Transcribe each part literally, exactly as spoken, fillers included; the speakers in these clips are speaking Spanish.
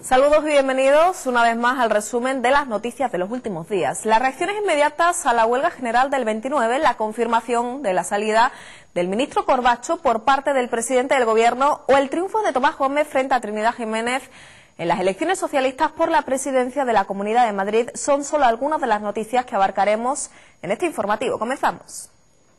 Saludos y bienvenidos una vez más al resumen de las noticias de los últimos días. Las reacciones inmediatas a la huelga general del veintinueve, la confirmación de la salida del ministro Corbacho por parte del presidente del Gobierno o el triunfo de Tomás Gómez frente a Trinidad Jiménez en las elecciones socialistas por la presidencia de la Comunidad de Madrid son solo algunas de las noticias que abarcaremos en este informativo. Comenzamos.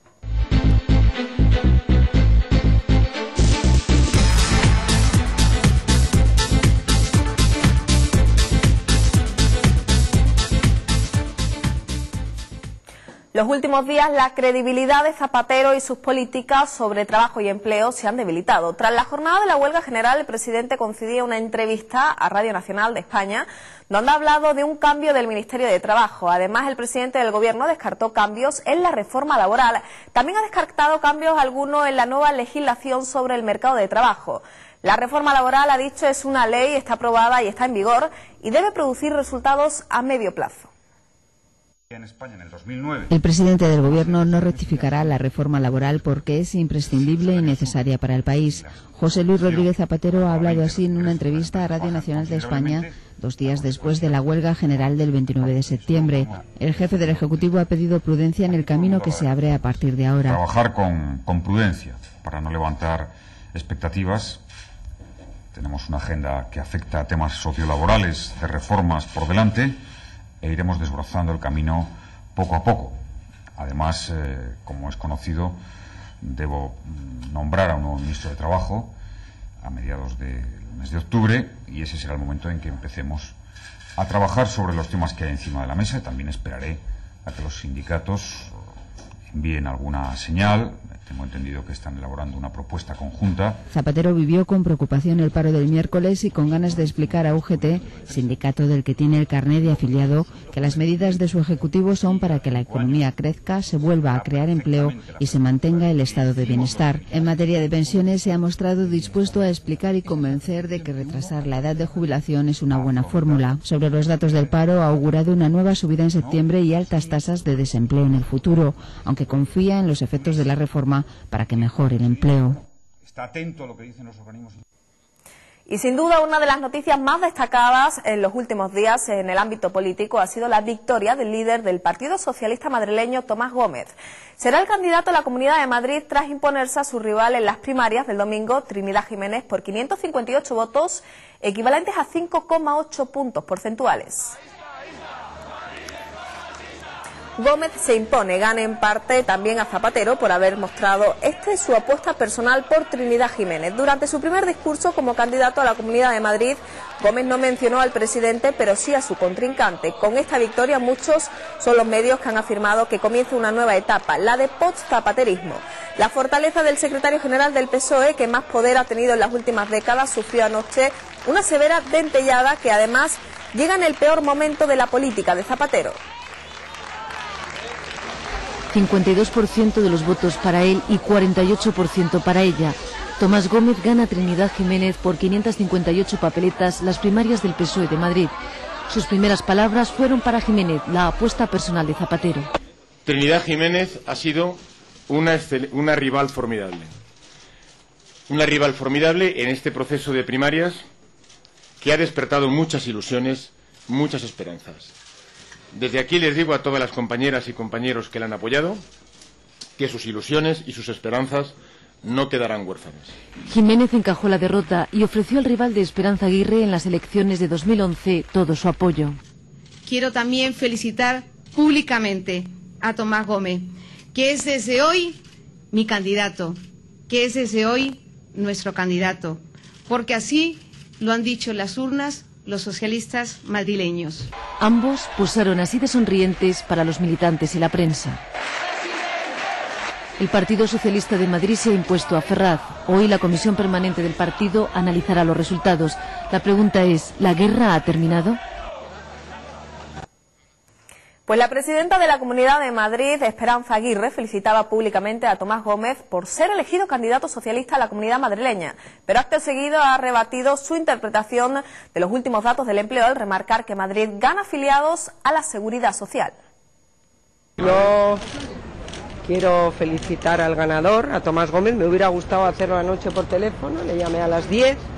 Los últimos días, la credibilidad de Zapatero y sus políticas sobre trabajo y empleo se han debilitado. Tras la jornada de la huelga general, el presidente concedía una entrevista a Radio Nacional de España, donde ha hablado de un cambio del Ministerio de Trabajo. Además, el presidente del Gobierno descartó cambios en la reforma laboral. También ha descartado cambios algunos en la nueva legislación sobre el mercado de trabajo. La reforma laboral, ha dicho, es una ley, está aprobada y está en vigor y debe producir resultados a medio plazo. En España en el dos mil nueve. El presidente del Gobierno no rectificará la reforma laboral porque es imprescindible y necesaria para el país. José Luis Rodríguez Zapatero ha hablado así en una entrevista a Radio Nacional de España dos días después de la huelga general del veintinueve de septiembre. El jefe del Ejecutivo ha pedido prudencia en el camino que se abre a partir de ahora. Trabajar con, con prudencia para no levantar expectativas. Tenemos una agenda que afecta a temas sociolaborales de reformas por delante e iremos desbrozando el camino poco a poco. Además, eh, como es conocido, debo nombrar a un nuevo ministro de Trabajo a mediados del mes de octubre y ese será el momento en que empecemos a trabajar sobre los temas que hay encima de la mesa. También esperaré a que los sindicatos envíen alguna señal. Tengo entendido que están elaborando una propuesta conjunta. Zapatero vivió con preocupación el paro del miércoles y con ganas de explicar a U G T, sindicato del que tiene el carné de afiliado, que las medidas de su ejecutivo son para que la economía crezca, se vuelva a crear empleo y se mantenga el estado de bienestar. En materia de pensiones se ha mostrado dispuesto a explicar y convencer de que retrasar la edad de jubilación es una buena fórmula. Sobre los datos del paro, ha augurado una nueva subida en septiembre y altas tasas de desempleo en el futuro, aunque confía en los efectos de la reforma para que mejore el empleo. Está atento a lo que dicen los organismos. Y sin duda una de las noticias más destacadas en los últimos días en el ámbito político ha sido la victoria del líder del Partido Socialista madrileño, Tomás Gómez. Será el candidato a la Comunidad de Madrid tras imponerse a su rival en las primarias del domingo, Trinidad Jiménez, por quinientos cincuenta y ocho votos, equivalentes a cinco coma ocho puntos porcentuales. Gómez se impone, gana en parte también a Zapatero por haber mostrado este su apuesta personal por Trinidad Jiménez. Durante su primer discurso como candidato a la Comunidad de Madrid, Gómez no mencionó al presidente, pero sí a su contrincante. Con esta victoria, muchos son los medios que han afirmado que comienza una nueva etapa, la de post-zapaterismo. La fortaleza del secretario general del P S O E, que más poder ha tenido en las últimas décadas, sufrió anoche una severa dentellada que además llega en el peor momento de la política de Zapatero. cincuenta y dos por ciento de los votos para él y cuarenta y ocho por ciento para ella. Tomás Gómez gana a Trinidad Jiménez por quinientas cincuenta y ocho papeletas las primarias del P S O E de Madrid. Sus primeras palabras fueron para Jiménez, la apuesta personal de Zapatero. Trinidad Jiménez ha sido una, una rival formidable. Una rival formidable en este proceso de primarias que ha despertado muchas ilusiones, muchas esperanzas. Desde aquí les digo a todas las compañeras y compañeros que la han apoyado que sus ilusiones y sus esperanzas no quedarán huérfanas. Jiménez encajó la derrota y ofreció al rival de Esperanza Aguirre en las elecciones de dos mil once todo su apoyo. Quiero también felicitar públicamente a Tomás Gómez, que es desde hoy mi candidato, que es desde hoy nuestro candidato, porque así lo han dicho las urnas los socialistas madrileños. Ambos posaron así de sonrientes para los militantes y la prensa. El Partido Socialista de Madrid se ha impuesto a Ferraz. Hoy la Comisión Permanente del partido analizará los resultados. La pregunta es, ¿la guerra ha terminado? Pues la presidenta de la Comunidad de Madrid, Esperanza Aguirre, felicitaba públicamente a Tomás Gómez por ser elegido candidato socialista a la Comunidad madrileña, pero acto seguido ha rebatido su interpretación de los últimos datos del empleo al remarcar que Madrid gana afiliados a la Seguridad Social. Yo quiero felicitar al ganador, a Tomás Gómez. Me hubiera gustado hacerlo anoche por teléfono, le llamé a las diez,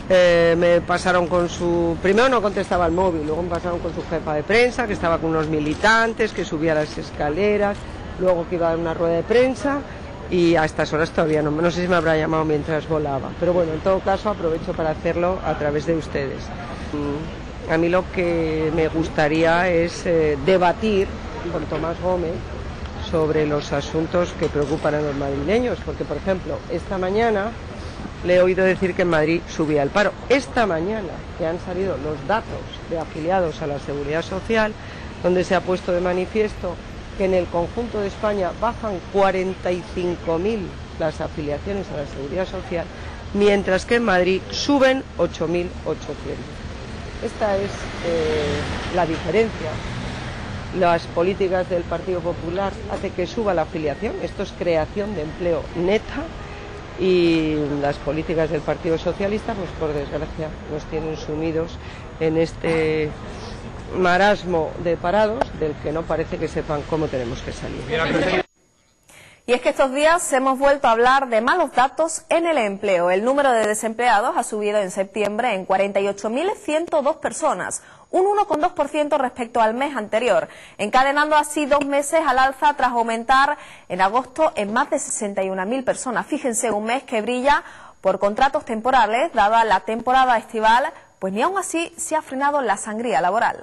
Eh, me pasaron con su... Primero no contestaba el móvil, luego me pasaron con su jefa de prensa, que estaba con unos militantes, que subía las escaleras, luego que iba a dar una rueda de prensa, y a estas horas todavía no, no sé si me habrá llamado mientras volaba. Pero bueno, en todo caso aprovecho para hacerlo a través de ustedes. A mí lo que me gustaría es eh, debatir con Tomás Gómez sobre los asuntos que preocupan a los madrileños, porque por ejemplo, esta mañana le he oído decir que en Madrid subía el paro. Esta mañana que han salido los datos de afiliados a la Seguridad Social, donde se ha puesto de manifiesto que en el conjunto de España bajan cuarenta y cinco mil las afiliaciones a la Seguridad Social, mientras que en Madrid suben ocho mil ochocientos. Esta es eh, la diferencia. Las políticas del Partido Popular hacen que suba la afiliación, esto es creación de empleo neta, y las políticas del Partido Socialista, pues por desgracia, nos tienen sumidos en este marasmo de parados del que no parece que sepan cómo tenemos que salir. Y es que estos días hemos vuelto a hablar de malos datos en el empleo. El número de desempleados ha subido en septiembre en cuarenta y ocho mil ciento dos personas, un uno coma dos por ciento respecto al mes anterior, encadenando así dos meses al alza tras aumentar en agosto en más de sesenta y una mil personas. Fíjense, un mes que brilla por contratos temporales, dada la temporada estival, pues ni aún así se ha frenado la sangría laboral.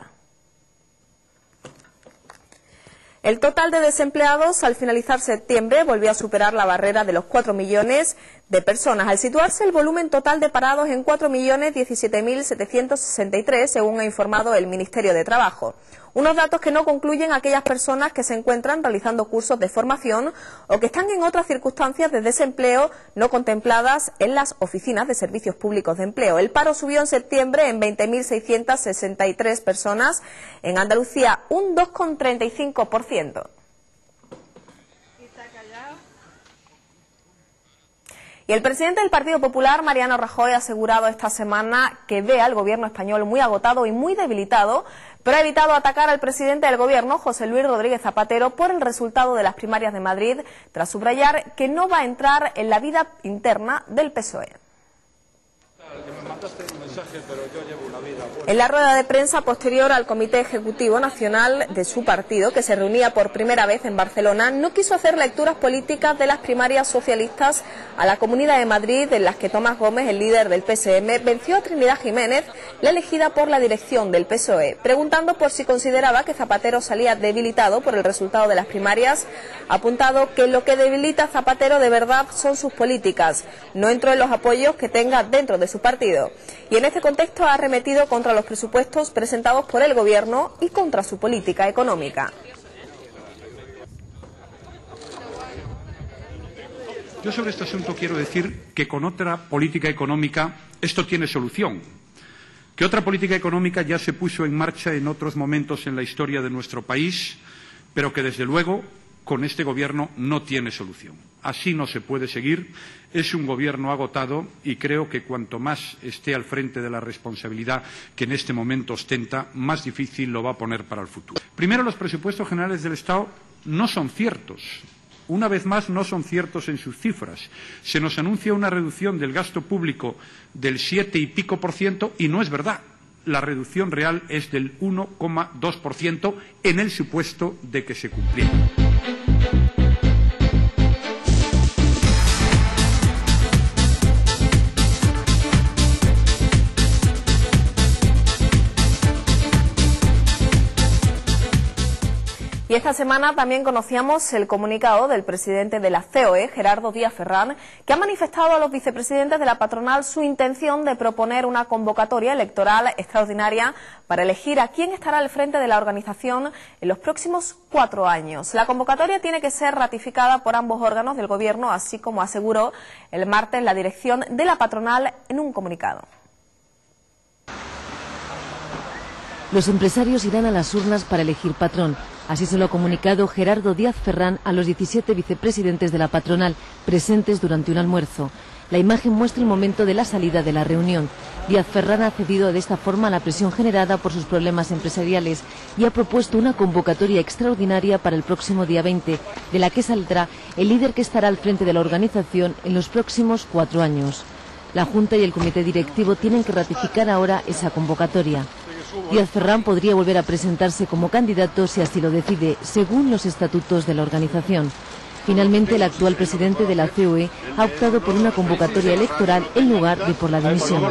El total de desempleados al finalizar septiembre volvió a superar la barrera de los cuatro millones de personas, al situarse el volumen total de parados en cuatro millones diecisiete mil setecientos sesenta y tres, según ha informado el Ministerio de Trabajo. Unos datos que no concluyen a aquellas personas que se encuentran realizando cursos de formación o que están en otras circunstancias de desempleo no contempladas en las oficinas de servicios públicos de empleo. El paro subió en septiembre en veinte mil seiscientos sesenta y tres personas, en Andalucía un dos coma treinta y cinco por ciento. Y el presidente del Partido Popular, Mariano Rajoy, ha asegurado esta semana que ve al gobierno español muy agotado y muy debilitado, pero ha evitado atacar al presidente del gobierno, José Luis Rodríguez Zapatero, por el resultado de las primarias de Madrid, tras subrayar que no va a entrar en la vida interna del P S O E. En la rueda de prensa posterior al Comité Ejecutivo Nacional de su partido, que se reunía por primera vez en Barcelona, no quiso hacer lecturas políticas de las primarias socialistas a la Comunidad de Madrid, en las que Tomás Gómez, el líder del P S M, venció a Trinidad Jiménez, la elegida por la dirección del P S O E. Preguntando por si consideraba que Zapatero salía debilitado por el resultado de las primarias, ha apuntado que lo que debilita a Zapatero de verdad son sus políticas, no entró en los apoyos que tenga dentro de su partido. Y en este contexto ha arremetido contra los presupuestos presentados por el Gobierno y contra su política económica. Yo sobre este asunto quiero decir que con otra política económica esto tiene solución, que otra política económica ya se puso en marcha en otros momentos en la historia de nuestro país, pero que desde luego con este Gobierno no tiene solución. Así no se puede seguir. Es un Gobierno agotado y creo que cuanto más esté al frente de la responsabilidad que en este momento ostenta, más difícil lo va a poner para el futuro. Primero, los presupuestos generales del Estado no son ciertos. Una vez más, no son ciertos en sus cifras. Se nos anuncia una reducción del gasto público del siete y pico por ciento y no es verdad. La reducción real es del uno coma dos por ciento en el supuesto de que se cumpliera. Y esta semana también conocíamos el comunicado del presidente de la C O E, Gerardo Díaz Ferrán, que ha manifestado a los vicepresidentes de la patronal su intención de proponer una convocatoria electoral extraordinaria para elegir a quién estará al frente de la organización en los próximos cuatro años. La convocatoria tiene que ser ratificada por ambos órganos del Gobierno, así como aseguró el martes la dirección de la patronal en un comunicado. Los empresarios irán a las urnas para elegir patrón. Así se lo ha comunicado Gerardo Díaz Ferrán a los diecisiete vicepresidentes de la patronal presentes durante un almuerzo. La imagen muestra el momento de la salida de la reunión. Díaz Ferrán ha cedido de esta forma a la presión generada por sus problemas empresariales y ha propuesto una convocatoria extraordinaria para el próximo día veinte, de la que saldrá el líder que estará al frente de la organización en los próximos cuatro años. La Junta y el Comité Directivo tienen que ratificar ahora esa convocatoria. Díaz Ferrán podría volver a presentarse como candidato si así lo decide, según los estatutos de la organización. Finalmente, el actual presidente de la C O E ha optado por una convocatoria electoral en lugar de por la dimisión.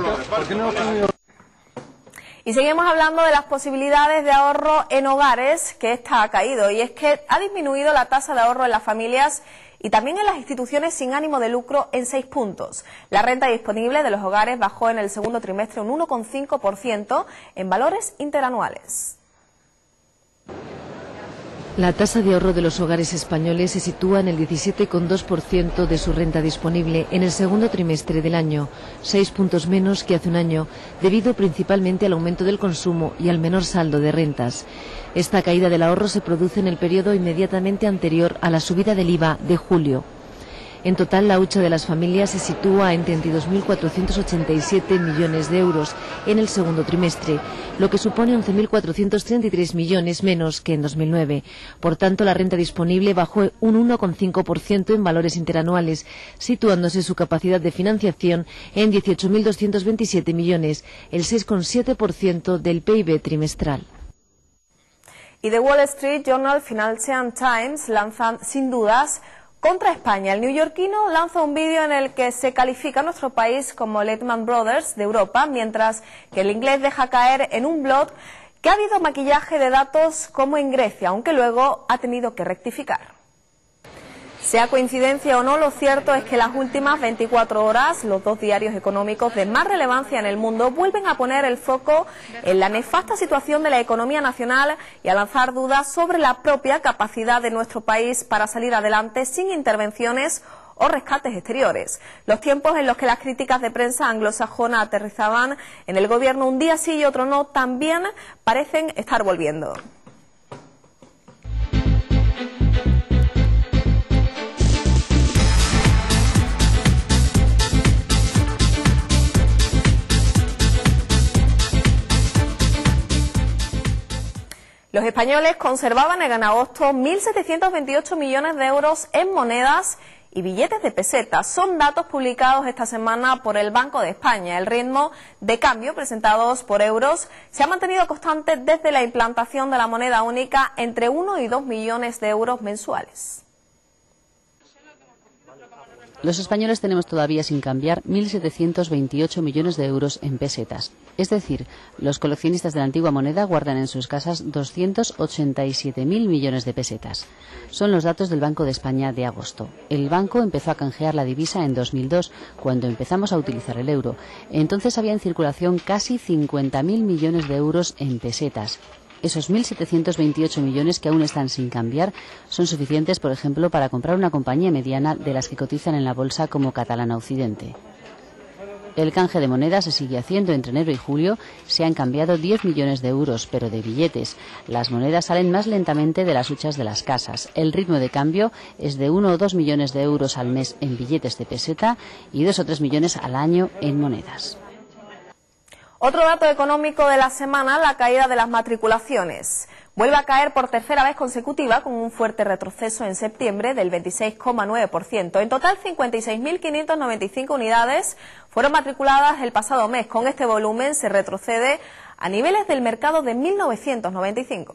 Y seguimos hablando de las posibilidades de ahorro en hogares, que esta ha caído, y es que ha disminuido la tasa de ahorro en las familias y también en las instituciones sin ánimo de lucro en seis puntos. La renta disponible de los hogares bajó en el segundo trimestre un uno coma cinco por ciento en valores interanuales. La tasa de ahorro de los hogares españoles se sitúa en el diecisiete coma dos por ciento de su renta disponible en el segundo trimestre del año, seis puntos menos que hace un año, debido principalmente al aumento del consumo y al menor saldo de rentas. Esta caída del ahorro se produce en el periodo inmediatamente anterior a la subida del I V A de julio. En total, la hucha de las familias se sitúa en treinta y dos mil cuatrocientos ochenta y siete millones de euros en el segundo trimestre, lo que supone once mil cuatrocientos treinta y tres millones menos que en dos mil nueve. Por tanto, la renta disponible bajó un uno coma cinco por ciento en valores interanuales, situándose su capacidad de financiación en dieciocho mil doscientos veintisiete millones, el seis coma siete por ciento del P I B trimestral. Y The Wall Street Journal, Financial Times lanzan sin dudas contra España. El neoyorquino lanza un vídeo en el que se califica a nuestro país como Lehman Brothers de Europa, mientras que el inglés deja caer en un blog que ha habido maquillaje de datos como en Grecia, aunque luego ha tenido que rectificar. Sea coincidencia o no, lo cierto es que las últimas veinticuatro horas, los dos diarios económicos de más relevancia en el mundo vuelven a poner el foco en la nefasta situación de la economía nacional y a lanzar dudas sobre la propia capacidad de nuestro país para salir adelante sin intervenciones o rescates exteriores. Los tiempos en los que las críticas de prensa anglosajona aterrizaban en el gobierno un día sí y otro no, también parecen estar volviendo. Los españoles conservaban en agosto mil setecientos veintiocho millones de euros en monedas y billetes de pesetas. Son datos publicados esta semana por el Banco de España. El ritmo de cambio presentados por euros se ha mantenido constante desde la implantación de la moneda única, entre uno y dos millones de euros mensuales. Los españoles tenemos todavía sin cambiar mil setecientos veintiocho millones de euros en pesetas. Es decir, los coleccionistas de la antigua moneda guardan en sus casas doscientos ochenta y siete mil millones de pesetas. Son los datos del Banco de España de agosto. El banco empezó a canjear la divisa en dos mil dos, cuando empezamos a utilizar el euro. Entonces había en circulación casi cincuenta mil millones de euros en pesetas. Esos mil setecientos veintiocho millones que aún están sin cambiar son suficientes, por ejemplo, para comprar una compañía mediana de las que cotizan en la bolsa como Catalana Occidente. El canje de monedas se sigue haciendo entre enero y julio. Se han cambiado diez millones de euros, pero de billetes. Las monedas salen más lentamente de las huchas de las casas. El ritmo de cambio es de uno o dos millones de euros al mes en billetes de peseta y dos o tres millones al año en monedas. Otro dato económico de la semana, la caída de las matriculaciones. Vuelve a caer por tercera vez consecutiva, con un fuerte retroceso en septiembre del veintiséis coma nueve por ciento. En total, cincuenta y seis mil quinientas noventa y cinco unidades fueron matriculadas el pasado mes. Con este volumen se retrocede a niveles del mercado de mil novecientos noventa y cinco.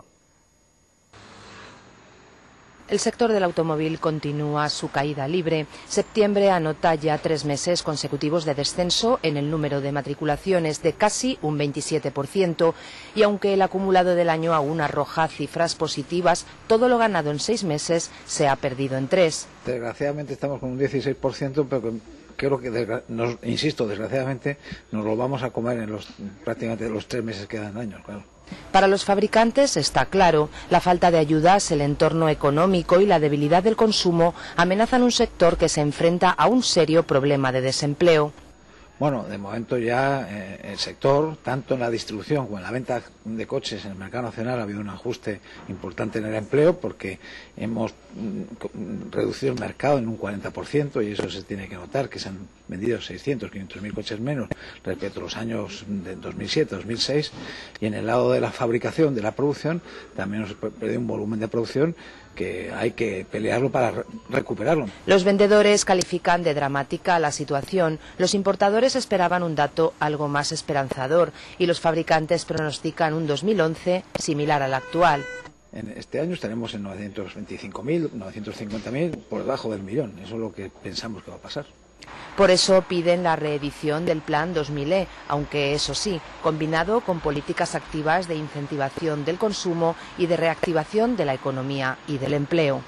El sector del automóvil continúa su caída libre. Septiembre anota ya tres meses consecutivos de descenso en el número de matriculaciones de casi un veintisiete por ciento y aunque el acumulado del año aún arroja cifras positivas, todo lo ganado en seis meses se ha perdido en tres. Desgraciadamente estamos con un dieciséis por ciento, pero creo que, nos, insisto, desgraciadamente nos lo vamos a comer en los prácticamente los tres meses que dan años, claro. Para los fabricantes está claro, la falta de ayudas, el entorno económico y la debilidad del consumo amenazan un sector que se enfrenta a un serio problema de desempleo. Bueno, de momento ya eh, el sector, tanto en la distribución como en la venta de coches en el mercado nacional, ha habido un ajuste importante en el empleo porque hemos mm, reducido el mercado en un cuarenta por ciento y eso se tiene que notar, que se han vendido seiscientos, quinientos mil coches menos respecto a los años de dos mil siete, dos mil seis, y en el lado de la fabricación, de la producción, también hemos perdido un volumen de producción que hay que pelearlo para re recuperarlo. Los vendedores califican de dramática la situación, los importadores esperaban un dato algo más esperanzador y los fabricantes pronostican un dos mil once similar al actual. En este año estaremos en novecientos veinticinco mil, novecientos cincuenta mil, por debajo del millón. Eso es lo que pensamos que va a pasar. Por eso piden la reedición del Plan dos mil E, aunque eso sí, combinado con políticas activas de incentivación del consumo y de reactivación de la economía y del empleo.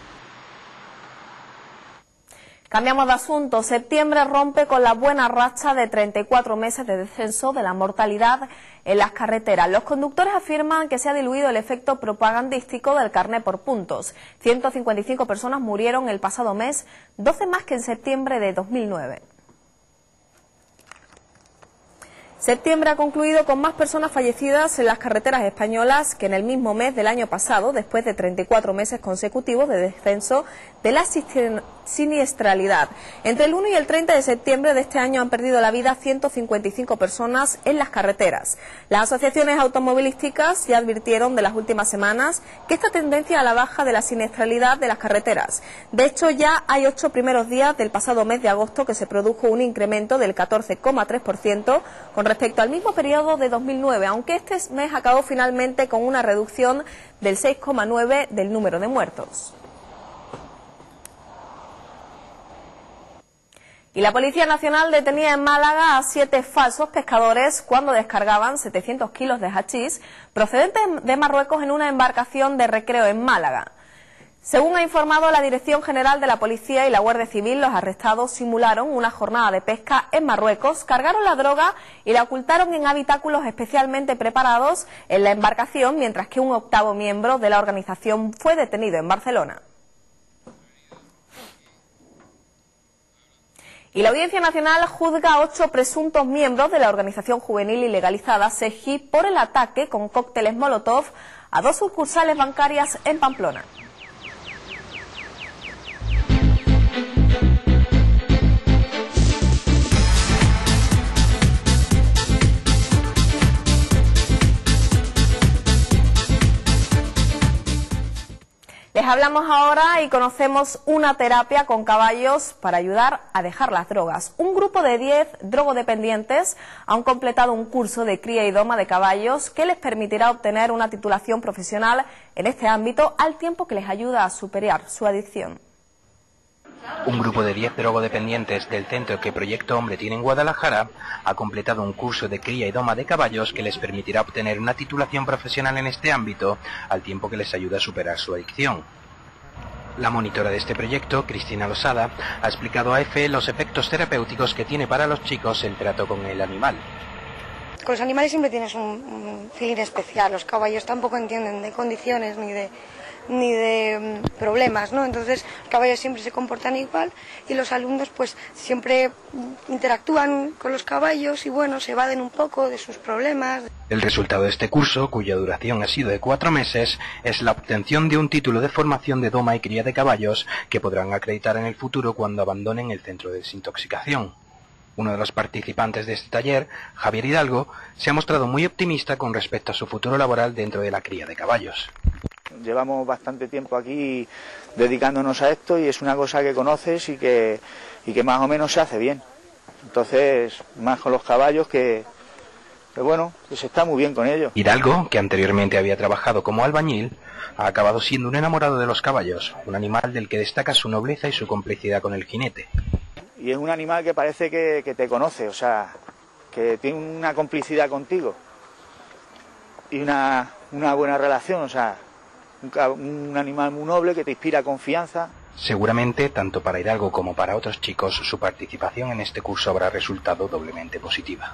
Cambiamos de asunto. Septiembre rompe con la buena racha de treinta y cuatro meses de descenso de la mortalidad en las carreteras. Los conductores afirman que se ha diluido el efecto propagandístico del carné por puntos. ciento cincuenta y cinco personas murieron el pasado mes, doce más que en septiembre de dos mil nueve. Septiembre ha concluido con más personas fallecidas en las carreteras españolas que en el mismo mes del año pasado, después de treinta y cuatro meses consecutivos de descenso de la siniestralidad. Entre el uno y el treinta de septiembre de este año han perdido la vida ciento cincuenta y cinco personas en las carreteras. Las asociaciones automovilísticas ya advirtieron de las últimas semanas que esta tendencia a la baja de la siniestralidad de las carreteras. De hecho, ya hay ocho primeros días del pasado mes de agosto que se produjo un incremento del catorce coma tres por ciento con respecto al mismo periodo de dos mil nueve, aunque este mes acabó finalmente con una reducción del seis coma nueve por ciento del número de muertos. Y la Policía Nacional detenía en Málaga a siete falsos pescadores cuando descargaban setecientos kilos de hachís procedentes de Marruecos en una embarcación de recreo en Málaga. Según ha informado la Dirección General de la Policía y la Guardia Civil, los arrestados simularon una jornada de pesca en Marruecos, cargaron la droga y la ocultaron en habitáculos especialmente preparados en la embarcación, mientras que un octavo miembro de la organización fue detenido en Barcelona. Y la Audiencia Nacional juzga a ocho presuntos miembros de la organización juvenil ilegalizada SEGI por el ataque con cócteles Molotov a dos sucursales bancarias en Pamplona. Les hablamos ahora y conocemos una terapia con caballos para ayudar a dejar las drogas. Un grupo de diez drogodependientes han completado un curso de cría y doma de caballos que les permitirá obtener una titulación profesional en este ámbito al tiempo que les ayuda a superar su adicción. Un grupo de diez drogodependientes del centro que Proyecto Hombre tiene en Guadalajara ha completado un curso de cría y doma de caballos que les permitirá obtener una titulación profesional en este ámbito, al tiempo que les ayuda a superar su adicción. La monitora de este proyecto, Cristina Losada, ha explicado a EFE los efectos terapéuticos que tiene para los chicos el trato con el animal. Con los animales siempre tienes un, un feeling especial. Los caballos tampoco entienden de condiciones ni de... ni de problemas, ¿no? Entonces los caballos siempre se comportan igual y los alumnos pues siempre interactúan con los caballos y bueno, se evaden un poco de sus problemas. El resultado de este curso, cuya duración ha sido de cuatro meses, es la obtención de un título de formación de doma y cría de caballos que podrán acreditar en el futuro cuando abandonen el centro de desintoxicación. Uno de los participantes de este taller, Javier Hidalgo, se ha mostrado muy optimista con respecto a su futuro laboral dentro de la cría de caballos. Llevamos bastante tiempo aquí dedicándonos a esto y es una cosa que conoces y que, y que más o menos se hace bien. Entonces, más con los caballos que, que bueno, que se está muy bien con ellos. Hidalgo, que anteriormente había trabajado como albañil, ha acabado siendo un enamorado de los caballos, un animal del que destaca su nobleza y su complicidad con el jinete. Y es un animal que parece que, que te conoce, o sea, que tiene una complicidad contigo y una, una buena relación, o sea, un, un animal muy noble que te inspira confianza. Seguramente, tanto para Hidalgo como para otros chicos, su participación en este curso habrá resultado doblemente positiva.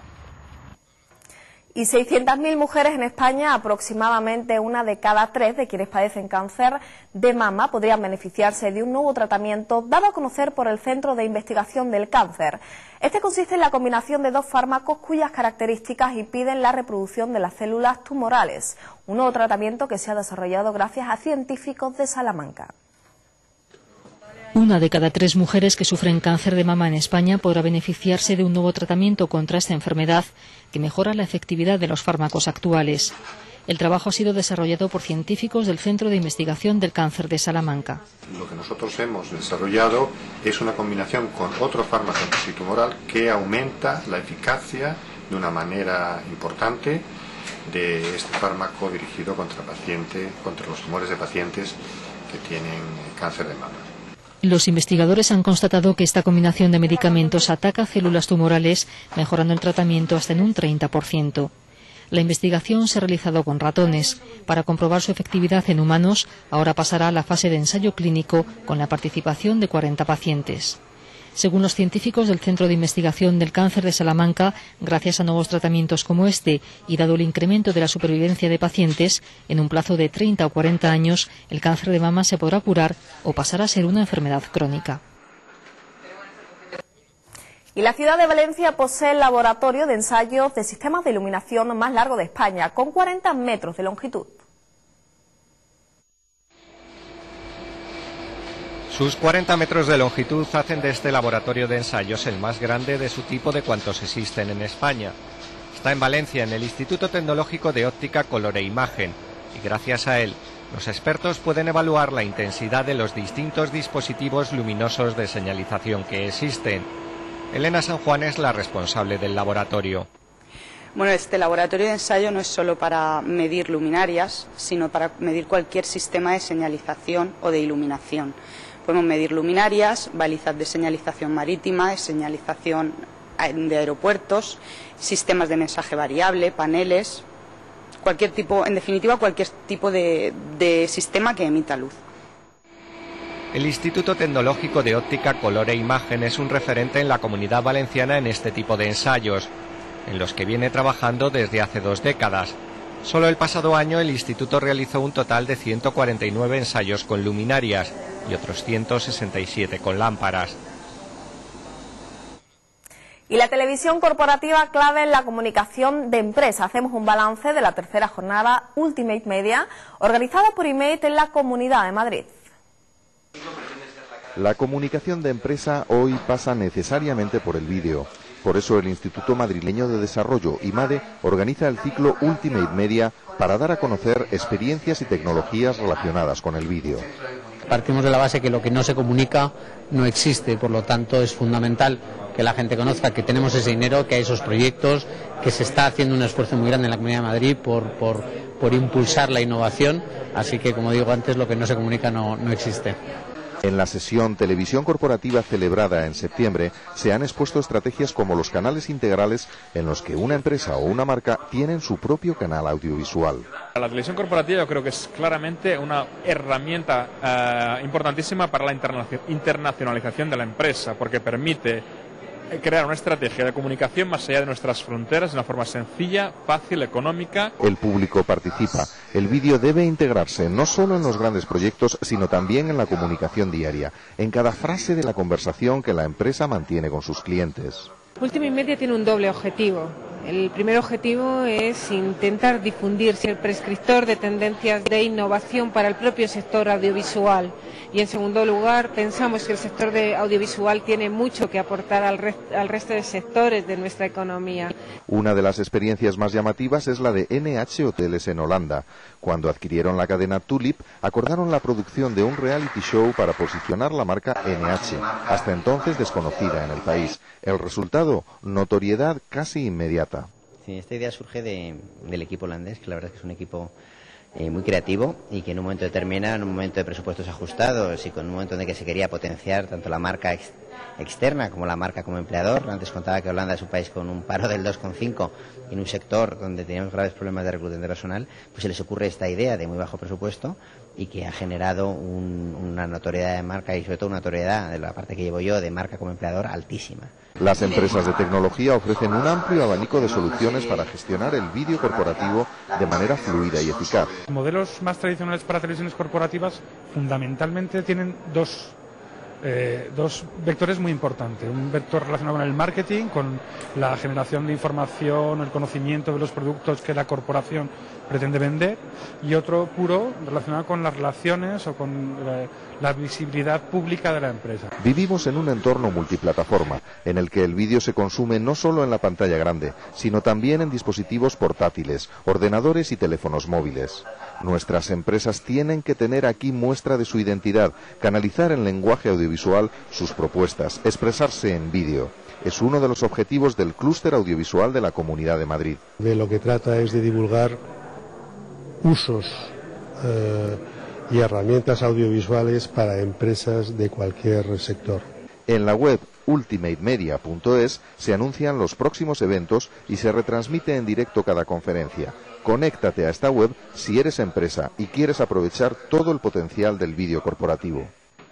Y seiscientas mil mujeres en España, aproximadamente una de cada tres de quienes padecen cáncer de mama, podrían beneficiarse de un nuevo tratamiento dado a conocer por el Centro de Investigación del Cáncer. Este consiste en la combinación de dos fármacos cuyas características impiden la reproducción de las células tumorales. Un nuevo tratamiento que se ha desarrollado gracias a científicos de Salamanca. Una de cada tres mujeres que sufren cáncer de mama en España podrá beneficiarse de un nuevo tratamiento contra esta enfermedad que mejora la efectividad de los fármacos actuales. El trabajo ha sido desarrollado por científicos del Centro de Investigación del Cáncer de Salamanca. Lo que nosotros hemos desarrollado es una combinación con otro fármaco antitumoral que aumenta la eficacia de una manera importante de este fármaco dirigido contra paciente, contra los tumores de pacientes que tienen cáncer de mama. Los investigadores han constatado que esta combinación de medicamentos ataca células tumorales, mejorando el tratamiento hasta en un treinta por ciento. La investigación se ha realizado con ratones. Para comprobar su efectividad en humanos, ahora pasará a la fase de ensayo clínico con la participación de cuarenta pacientes. Según los científicos del Centro de Investigación del Cáncer de Salamanca, gracias a nuevos tratamientos como este y dado el incremento de la supervivencia de pacientes, en un plazo de treinta o cuarenta años, el cáncer de mama se podrá curar o pasará a ser una enfermedad crónica. Y la ciudad de Valencia posee el laboratorio de ensayos de sistemas de iluminación más largo de España, con cuarenta metros de longitud. Sus cuarenta metros de longitud hacen de este laboratorio de ensayos el más grande de su tipo de cuantos existen en España. Está en Valencia, en el Instituto Tecnológico de Óptica, Color e Imagen, y gracias a él, los expertos pueden evaluar la intensidad de los distintos dispositivos luminosos de señalización que existen. Elena San Juan es la responsable del laboratorio. Bueno, este laboratorio de ensayo no es solo para medir luminarias, sino para medir cualquier sistema de señalización o de iluminación. Podemos medir luminarias, balizas de señalización marítima, de señalización de aeropuertos, sistemas de mensaje variable, paneles, cualquier tipo, en definitiva, cualquier tipo de, de sistema que emita luz. El Instituto Tecnológico de Óptica, Color e Imagen es un referente en la Comunidad Valenciana en este tipo de ensayos, en los que viene trabajando desde hace dos décadas. Solo el pasado año el instituto realizó un total de ciento cuarenta y nueve ensayos con luminarias y otros ciento sesenta y siete con lámparas. Y la televisión corporativa clave en la comunicación de empresa. Hacemos un balance de la tercera jornada Ultimate Media, organizada por I M E I T en la Comunidad de Madrid. La comunicación de empresa hoy pasa necesariamente por el vídeo. Por eso el Instituto Madrileño de Desarrollo, IMADE, organiza el ciclo Ultimate Media para dar a conocer experiencias y tecnologías relacionadas con el vídeo. Partimos de la base que lo que no se comunica no existe, por lo tanto es fundamental que la gente conozca que tenemos ese dinero, que hay esos proyectos, que se está haciendo un esfuerzo muy grande en la Comunidad de Madrid por, por, por impulsar la innovación, así que, como digo antes, lo que no se comunica no, no existe. En la sesión Televisión Corporativa celebrada en septiembre se han expuesto estrategias como los canales integrales en los que una empresa o una marca tienen su propio canal audiovisual. La televisión corporativa yo creo que es claramente una herramienta eh, importantísima para la internacionalización de la empresa, porque permite crear una estrategia de comunicación más allá de nuestras fronteras de una forma sencilla, fácil, económica. El público participa. El vídeo debe integrarse no solo en los grandes proyectos, sino también en la comunicación diaria, en cada frase de la conversación que la empresa mantiene con sus clientes. Ultimate Media tiene un doble objetivo. El primer objetivo es intentar difundir, ser prescriptor de tendencias de innovación para el propio sector audiovisual. Y en segundo lugar, pensamos que el sector de audiovisual tiene mucho que aportar al, rest, al resto de sectores de nuestra economía. Una de las experiencias más llamativas es la de N H Hoteles en Holanda. Cuando adquirieron la cadena Tulip, acordaron la producción de un reality show para posicionar la marca N H, hasta entonces desconocida en el país. El resultado, notoriedad casi inmediata. Sí, esta idea surge de, del equipo holandés, que la verdad es que es un equipo eh, muy creativo y que en un momento determinado, en un momento de presupuestos ajustados y con un momento en el que se quería potenciar tanto la marca ex, externa como la marca como empleador. Antes contaba que Holanda es un país con un paro del dos coma cinco y en un sector donde teníamos graves problemas de reclutamiento de personal, pues se les ocurre esta idea de muy bajo presupuesto y que ha generado un, una notoriedad de marca y sobre todo una notoriedad de la parte que llevo yo de marca como empleador altísima. Las empresas de tecnología ofrecen un amplio abanico de soluciones para gestionar el vídeo corporativo de manera fluida y eficaz. Modelos más tradicionales para televisiones corporativas fundamentalmente tienen dos, eh, dos vectores muy importantes. Un vector relacionado con el marketing, con la generación de información, el conocimiento de los productos que la corporación pretende vender, y otro puro relacionado con las relaciones o con eh, la visibilidad pública de la empresa. Vivimos en un entorno multiplataforma, en el que el vídeo se consume no solo en la pantalla grande, sino también en dispositivos portátiles, ordenadores y teléfonos móviles. Nuestras empresas tienen que tener aquí muestra de su identidad, canalizar en lenguaje audiovisual sus propuestas, expresarse en vídeo. Es uno de los objetivos del clúster audiovisual de la Comunidad de Madrid. De lo que trata es de divulgar usos eh, y herramientas audiovisuales para empresas de cualquier sector. En la web ultimate media punto es se anuncian los próximos eventos y se retransmite en directo cada conferencia. Conéctate a esta web si eres empresa y quieres aprovechar todo el potencial del vídeo corporativo.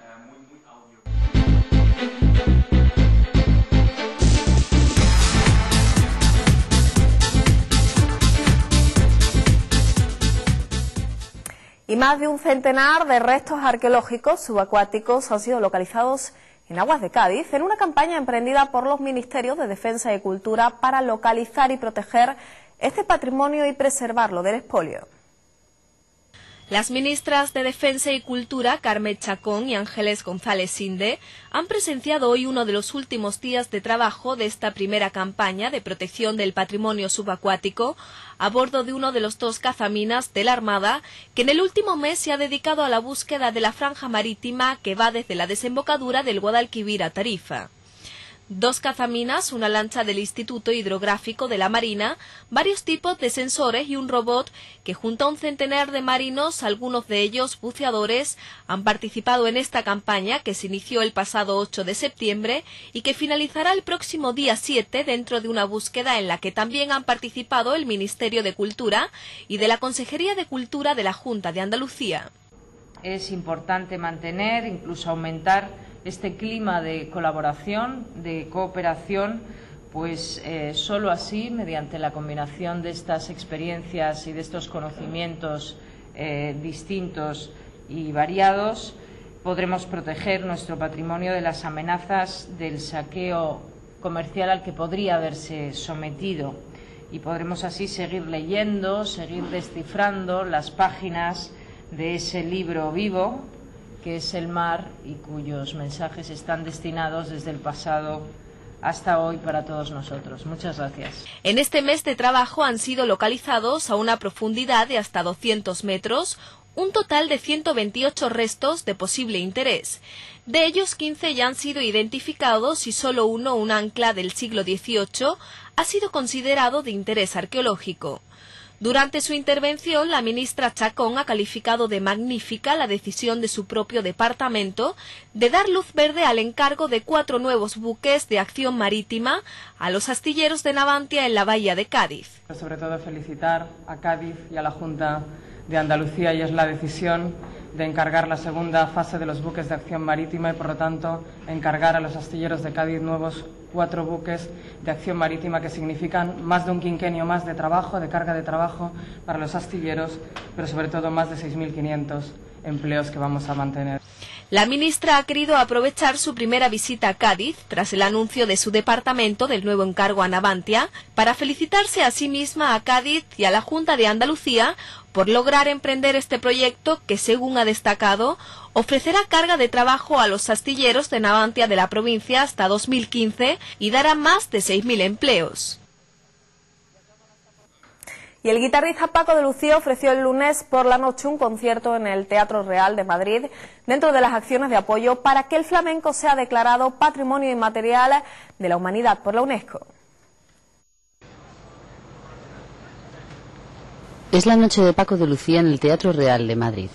Y más de un centenar de restos arqueológicos subacuáticos han sido localizados en aguas de Cádiz en una campaña emprendida por los Ministerios de Defensa y Cultura para localizar y proteger este patrimonio y preservarlo del expolio. Las ministras de Defensa y Cultura, Carmen Chacón y Ángeles González Sinde, han presenciado hoy uno de los últimos días de trabajo de esta primera campaña de protección del patrimonio subacuático a bordo de uno de los dos cazaminas de la Armada, que en el último mes se ha dedicado a la búsqueda de la franja marítima que va desde la desembocadura del Guadalquivir a Tarifa. Dos cazaminas, una lancha del Instituto Hidrográfico de la Marina, varios tipos de sensores y un robot que junto a un centenar de marinos, algunos de ellos buceadores, han participado en esta campaña que se inició el pasado ocho de septiembre y que finalizará el próximo día siete dentro de una búsqueda en la que también han participado el Ministerio de Cultura y de la Consejería de Cultura de la Junta de Andalucía. Es importante mantener, incluso aumentar, este clima de colaboración, de cooperación, pues eh, solo así, mediante la combinación de estas experiencias y de estos conocimientos eh, distintos y variados, podremos proteger nuestro patrimonio de las amenazas del saqueo comercial al que podría haberse sometido. Y podremos así seguir leyendo, seguir descifrando las páginas de ese libro vivo que es el mar y cuyos mensajes están destinados desde el pasado hasta hoy para todos nosotros. Muchas gracias. En este mes de trabajo han sido localizados a una profundidad de hasta doscientos metros un total de ciento veintiocho restos de posible interés. De ellos, quince ya han sido identificados y solo uno, un ancla del siglo dieciocho, ha sido considerado de interés arqueológico. Durante su intervención, la ministra Chacón ha calificado de magnífica la decisión de su propio departamento de dar luz verde al encargo de cuatro nuevos buques de acción marítima a los astilleros de Navantia en la bahía de Cádiz. Sobre todo felicitar a Cádiz y a la Junta de Andalucía, y es la decisión de encargar la segunda fase de los buques de acción marítima y, por lo tanto, encargar a los astilleros de Cádiz nuevos cuatro buques de acción marítima que significan más de un quinquenio más de trabajo, de carga de trabajo para los astilleros, pero sobre todo más de seis mil quinientos empleos que vamos a mantener. La ministra ha querido aprovechar su primera visita a Cádiz, tras el anuncio de su departamento del nuevo encargo a Navantia, para felicitarse a sí misma, a Cádiz y a la Junta de Andalucía por lograr emprender este proyecto que, según ha destacado, ofrecerá carga de trabajo a los astilleros de Navantia de la provincia hasta dos mil quince y dará más de seis mil empleos. Y el guitarrista Paco de Lucía ofreció el lunes por la noche un concierto en el Teatro Real de Madrid dentro de las acciones de apoyo para que el flamenco sea declarado Patrimonio Inmaterial de la Humanidad por la UNESCO. Es la noche de Paco de Lucía en el Teatro Real de Madrid.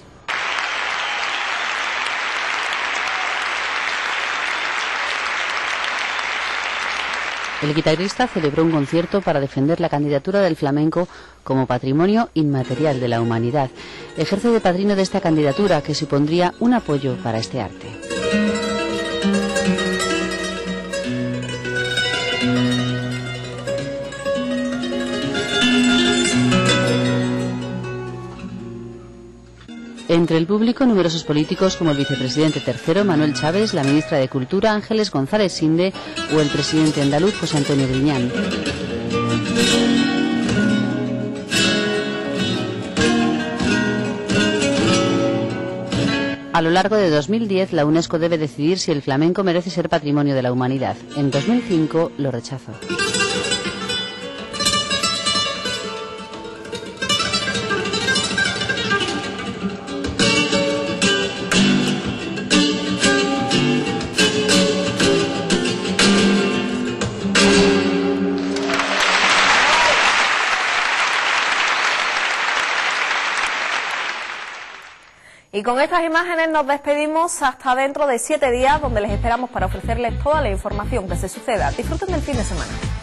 El guitarrista celebró un concierto para defender la candidatura del flamenco como patrimonio inmaterial de la humanidad. Ejerce de padrino de esta candidatura, que supondría un apoyo para este arte. Entre el público, numerosos políticos como el vicepresidente tercero, Manuel Chávez, la ministra de Cultura, Ángeles González Sinde, o el presidente andaluz, José Antonio Griñán. A lo largo de dos mil diez, la UNESCO debe decidir si el flamenco merece ser patrimonio de la humanidad. En dos mil cinco lo rechazó. Y con estas imágenes nos despedimos hasta dentro de siete días, donde les esperamos para ofrecerles toda la información que se suceda. Disfruten del fin de semana.